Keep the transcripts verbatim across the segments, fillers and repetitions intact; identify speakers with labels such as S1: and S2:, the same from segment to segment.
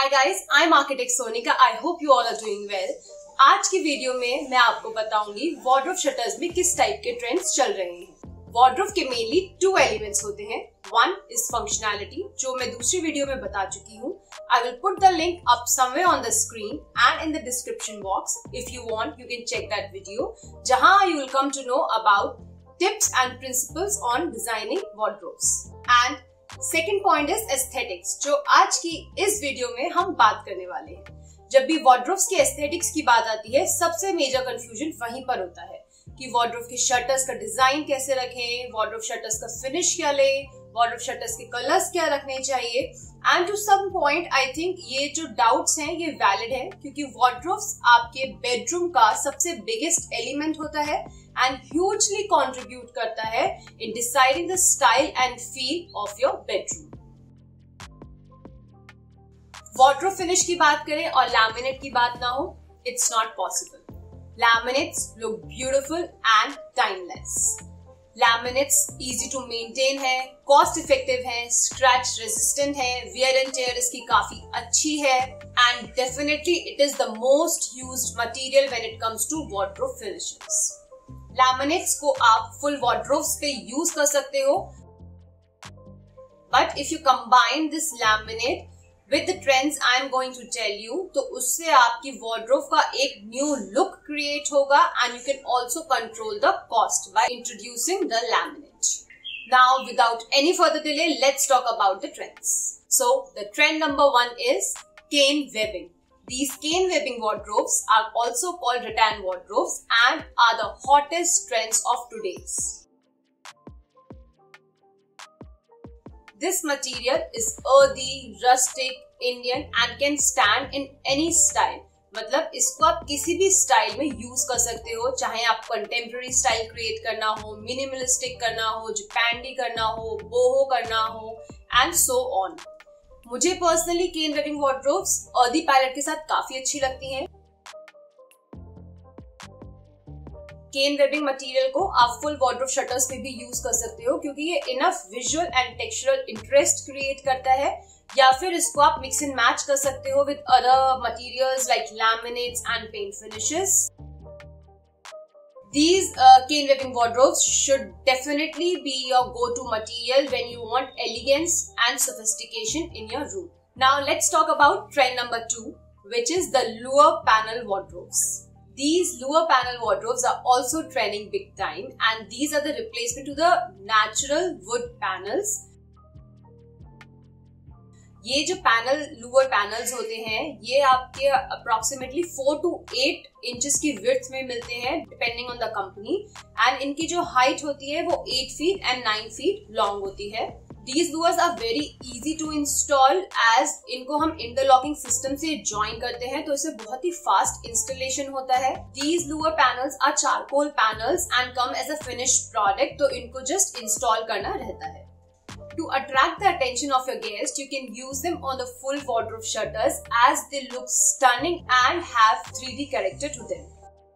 S1: Hi guys, I'm Architect Sonika. I hope you all are doing well. आज की video में मैं आपको बताऊंगी वार्डरोब शटर्स में किस टाइप के ट्रेंड्स चल रहे हैं। वार्डरोब के मेनली टू एलिमेंट्स होते हैं। वन इज फंक्शनैलिटी, जो मैं दूसरी वीडियो में बता चुकी हूँ। I will put the link up somewhere on the screen and in the description box. If you want, you can check that video, जहाँ you will come to know about tips and principles on designing wardrobes. And second point is aesthetics, जो आज की इस video में हम बात करने वाले हैं। जब भी वार्डरोब्स के एस्थेटिक्स की बात आती है, सबसे मेजर कंफ्यूजन वहीं पर होता है कि वार्डरोब के शटर्स का डिजाइन कैसे रखें, वार्डरोब शटर्स का फिनिश क्या लें, वार्डरोब शटर्स के कलर्स क्या रखने चाहिए। And to some point I think ये जो डाउट्स हैं ये वैलिड है, क्योंकि वार्डरोब्स आपके बेडरूम का सबसे बिगेस्ट एलिमेंट होता है and hugely contribute करता है in deciding the style and feel of your bedroom. Wardrobe finish की बात करें और laminate की बात ना हो, it's not possible. Laminates look beautiful and timeless. Laminates easy to maintain है, cost effective है, scratch resistant है, wear and tear इसकी काफी अच्छी है, and definitely it is the most used material when it comes to wardrobe finishes. Laminates को आप full wardrobes पे यूज कर सकते हो, but if you combine this laminate with the trends I am going to tell you, तो उससे आपकी वार्डरोब का एक न्यू लुक क्रिएट होगा and you can also control the cost by introducing the laminate. Now without any further delay, let's talk about the trends. So the trend number one is cane webbing. These cane webbing wardrobes are also called rattan wardrobes and are the hottest trends of today's. This material is earthy, rustic, Indian and can stand in any style. मतलब इसको आप किसी भी style में use कर सकते हो, चाहे आप कंटेम्प्रेरी स्टाइल क्रिएट करना हो, मिनिमलिस्टिक करना हो, जापानी करना हो, बोहो करना हो एंड सो ऑन. मुझे personally cane webbing wardrobes earthy palette के साथ काफी अच्छी लगती हैं. केन वेबिंग मटेरियल को आप फुल वार्डरोब शटर्स पे भी यूज कर सकते हो, क्योंकि ये enough visual and textural interest create करता है. या फिर इसको आप मिक्स एंड मैच कर सकते हो with other materials like laminates and paint finishes. These uh, cane webbing wardrobes should definitely be your go-to material when you want elegance and sophistication in your room. Now let's talk about trend number two, which is the Luer panel wardrobes. These Luer panel wardrobes are also trending big time, and these are the replacement to the natural wood panels. ये जो panel Louvre panels होते हैं, ये आपके approximately four to eight inches की width में मिलते हैं depending on the company, and इनकी जो हाइट होती है वो eight feet and nine feet long होती है. These lures are very easy to install as इनको हम इंटरलॉकिंग सिस्टम से ज्वाइन करते हैं, तो इसे बहुत ही फास्ट इंस्टॉलेशन होता है. These lure panels are charcoal panels and come as a finished product, तो इनको जस्ट इंस्टॉल करना रहता है. To attract the attention of your guests, you can use them on the full wardrobe shutters as they look stunning and have three D character to them.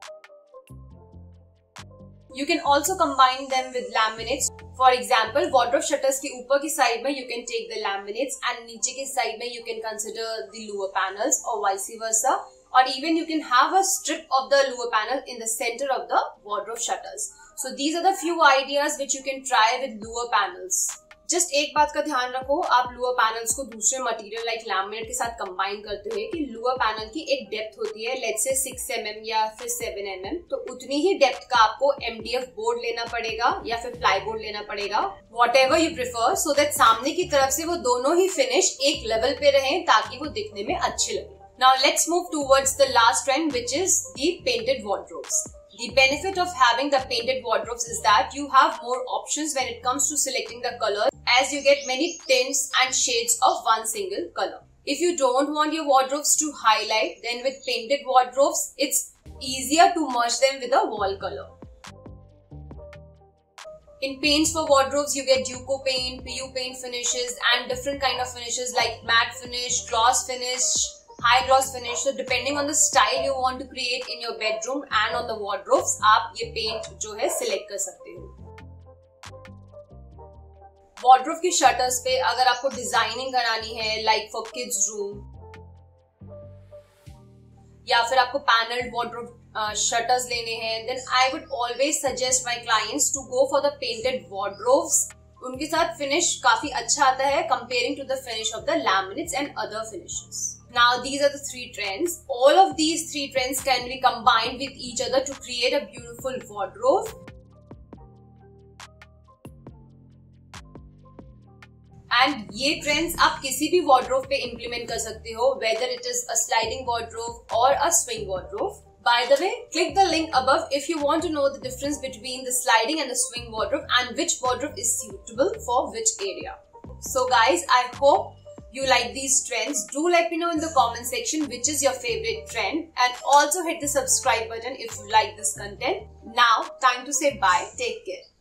S1: You can also combine them with laminates. For example, wardrobe shutters के ऊपर की side में you can take the laminates and नीचे की side में you can consider the lower panels or vice versa. Or even you can have a strip of the lower panel in the center of the wardrobe shutters. So these are the few ideas which you can try with lower panels. Just एक बात का ध्यान रखो, आप Louvre panels को दूसरे material like laminate के साथ कंबाइन करते हुए कि लूअर पैनल की एक डेप्थ होती है, let's say six M M या फिर सेवन एम एम, तो उतनी ही डेप्थ का आपको एम डी एफ बोर्ड लेना पड़ेगा या फिर प्लाई बोर्ड लेना पड़ेगा, whatever you prefer, so that सामने की तरफ से वो दोनों ही फिनिश एक लेवल पे रहें ताकि वो दिखने में अच्छे लगे. Now let's move towards the last trend, which is the painted wardrobes. The benefit of having the painted wardrobes is that you have more options when it comes to selecting the color, as you get many tints and shades of one single color. If you don't want your wardrobes to highlight, then with painted wardrobes, it's easier to merge them with a wall color. In paints for wardrobes, you get Duco paint, P U paint finishes and different kind of finishes like matte finish, gloss finish, high gloss finish. So depending on the style you want to create in your bedroom and on the wardrobes, आप ये paint जो है select कर सकते हो. Wardrobe की shutters पे अगर आपको डिजाइनिंग करानी है, लाइक फॉर किड्स रूम, या फिर आपको पैनल्ड वार्डरोब शटर्स लेने हैं, then I would always suggest my clients to go for the painted wardrobes. उनके साथ फिनिश काफी अच्छा आता है comparing to the finish of the laminates and other finishes. Now these are the three trends. All of these three trends can be combined with each other to create a beautiful wardrobe. And ये trends आप किसी भी wardrobe पे implement कर सकते हो, whether it is a sliding wardrobe or a swing wardrobe. By the way, click the link above if you want to know the difference between the sliding and the swing wardrobe and which wardrobe is suitable for which area. So guys, I hope you like these trends. Do let me know in the comment section which is your favorite trend, and also hit the subscribe button if you like this content. Now, time to say bye. Take care.